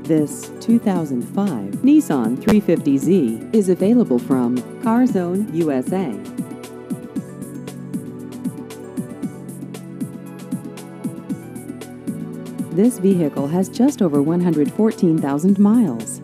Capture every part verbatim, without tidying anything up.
This two thousand five Nissan three fifty Z is available from CarZone U S A. This vehicle has just over one hundred fourteen thousand miles.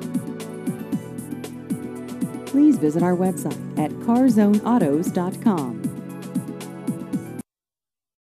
Please visit our website at car zone autos dot com.